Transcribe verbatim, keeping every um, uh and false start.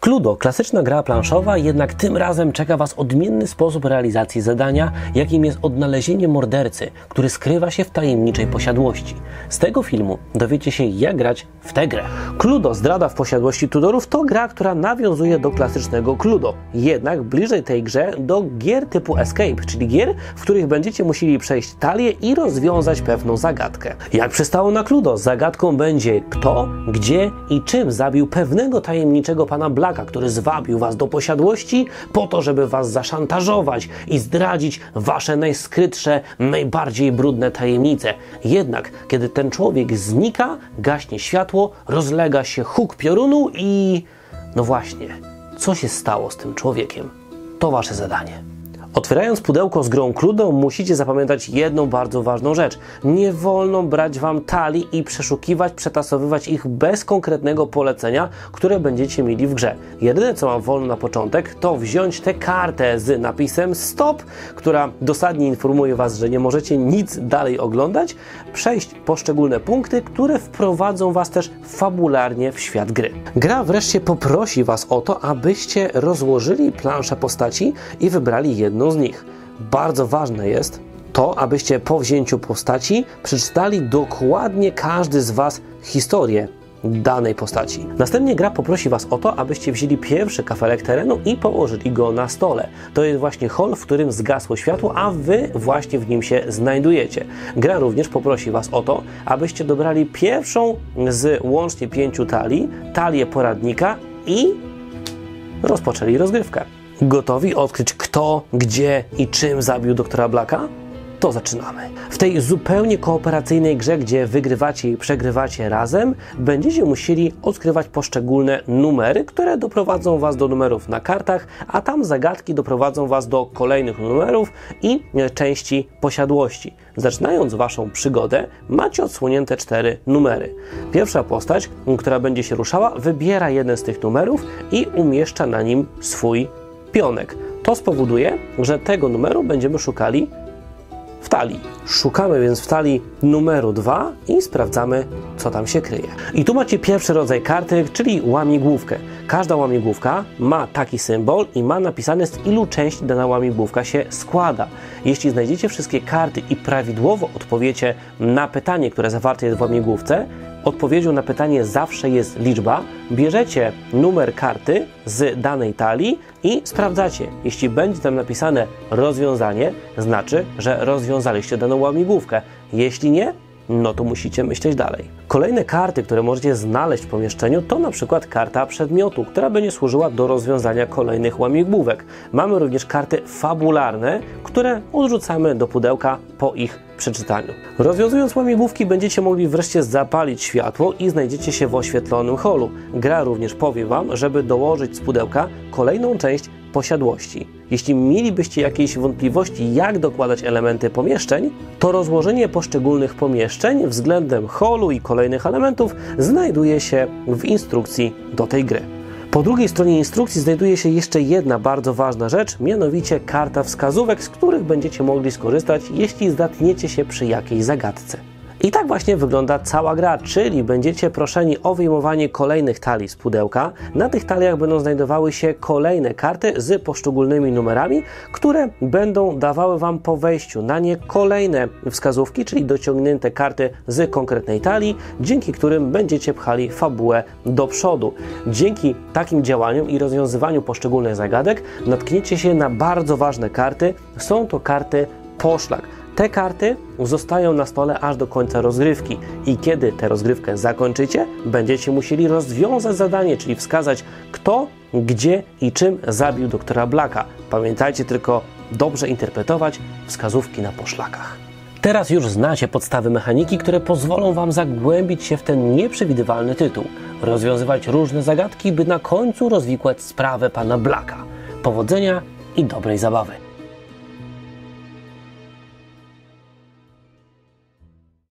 Cluedo, klasyczna gra planszowa, jednak tym razem czeka Was odmienny sposób realizacji zadania, jakim jest odnalezienie mordercy, który skrywa się w tajemniczej posiadłości. Z tego filmu dowiecie się, jak grać w tę grę. Cluedo, zdrada w posiadłości Tudorów, to gra, która nawiązuje do klasycznego Cluedo. Jednak bliżej tej grze do gier typu Escape, czyli gier, w których będziecie musieli przejść talię i rozwiązać pewną zagadkę. Jak przystało na Cluedo, zagadką będzie kto, gdzie i czym zabił pewnego tajemniczego pana Blacka, który zwabił was do posiadłości po to, żeby was zaszantażować i zdradzić wasze najskrytsze, najbardziej brudne tajemnice. Jednak, kiedy ten człowiek znika, gaśnie światło, rozlega się huk piorunu i... no właśnie, co się stało z tym człowiekiem? To wasze zadanie. Otwierając pudełko z grą Cluedo, musicie zapamiętać jedną bardzo ważną rzecz. Nie wolno brać wam talii i przeszukiwać, przetasowywać ich bez konkretnego polecenia, które będziecie mieli w grze. Jedyne, co wam wolno na początek, to wziąć tę kartę z napisem stop, która dosadnie informuje was, że nie możecie nic dalej oglądać, przejść poszczególne punkty, które wprowadzą was też fabularnie w świat gry. Gra wreszcie poprosi was o to, abyście rozłożyli planszę postaci i wybrali jedną z nich. Bardzo ważne jest to, abyście po wzięciu postaci przeczytali dokładnie każdy z was historię danej postaci. Następnie gra poprosi was o to, abyście wzięli pierwszy kafelek terenu i położyli go na stole. To jest właśnie hol, w którym zgasło światło, a wy właśnie w nim się znajdujecie. Gra również poprosi was o to, abyście dobrali pierwszą z łącznie pięciu talii, talię poradnika i rozpoczęli rozgrywkę. Gotowi odkryć kto, gdzie i czym zabił doktora Blacka? To zaczynamy. W tej zupełnie kooperacyjnej grze, gdzie wygrywacie i przegrywacie razem, będziecie musieli odkrywać poszczególne numery, które doprowadzą was do numerów na kartach, a tam zagadki doprowadzą was do kolejnych numerów i części posiadłości. Zaczynając waszą przygodę, macie odsłonięte cztery numery. Pierwsza postać, która będzie się ruszała, wybiera jeden z tych numerów i umieszcza na nim swój pionek. To spowoduje, że tego numeru będziemy szukali w talii. Szukamy więc w talii numeru dwa i sprawdzamy, co tam się kryje. I tu macie pierwszy rodzaj karty, czyli łamigłówkę. Każda łamigłówka ma taki symbol i ma napisane, z ilu części dana łamigłówka się składa. Jeśli znajdziecie wszystkie karty i prawidłowo odpowiecie na pytanie, które zawarte jest w łamigłówce, odpowiedzią na pytanie zawsze jest liczba, bierzecie numer karty z danej talii i sprawdzacie. Jeśli będzie tam napisane rozwiązanie, znaczy, że rozwiązaliście daną łamigłówkę. Jeśli nie, no to musicie myśleć dalej. Kolejne karty, które możecie znaleźć w pomieszczeniu, to na przykład karta przedmiotu, która będzie służyła do rozwiązania kolejnych łamigłówek. Mamy również karty fabularne, które odrzucamy do pudełka po ich przeczytaniu. Rozwiązując łamigłówki, będziecie mogli wreszcie zapalić światło i znajdziecie się w oświetlonym holu. Gra również powie wam, żeby dołożyć z pudełka kolejną część posiadłości. Jeśli mielibyście jakieś wątpliwości, jak dokładać elementy pomieszczeń, to rozłożenie poszczególnych pomieszczeń względem holu i kolejnych elementów znajduje się w instrukcji do tej gry. Po drugiej stronie instrukcji znajduje się jeszcze jedna bardzo ważna rzecz, mianowicie karta wskazówek, z których będziecie mogli skorzystać, jeśli zatkniecie się przy jakiejś zagadce. I tak właśnie wygląda cała gra, czyli będziecie proszeni o wyjmowanie kolejnych talii z pudełka. Na tych taliach będą znajdowały się kolejne karty z poszczególnymi numerami, które będą dawały wam po wejściu na nie kolejne wskazówki, czyli dociągnięte karty z konkretnej talii, dzięki którym będziecie pchali fabułę do przodu. Dzięki takim działaniom i rozwiązywaniu poszczególnych zagadek natkniecie się na bardzo ważne karty. Są to karty poszlak. Te karty zostają na stole aż do końca rozgrywki i kiedy tę rozgrywkę zakończycie, będziecie musieli rozwiązać zadanie, czyli wskazać kto, gdzie i czym zabił doktora Blacka. Pamiętajcie tylko dobrze interpretować wskazówki na poszlakach. Teraz już znacie podstawy mechaniki, które pozwolą wam zagłębić się w ten nieprzewidywalny tytuł, rozwiązywać różne zagadki, by na końcu rozwikłać sprawę pana Blacka. Powodzenia i dobrej zabawy!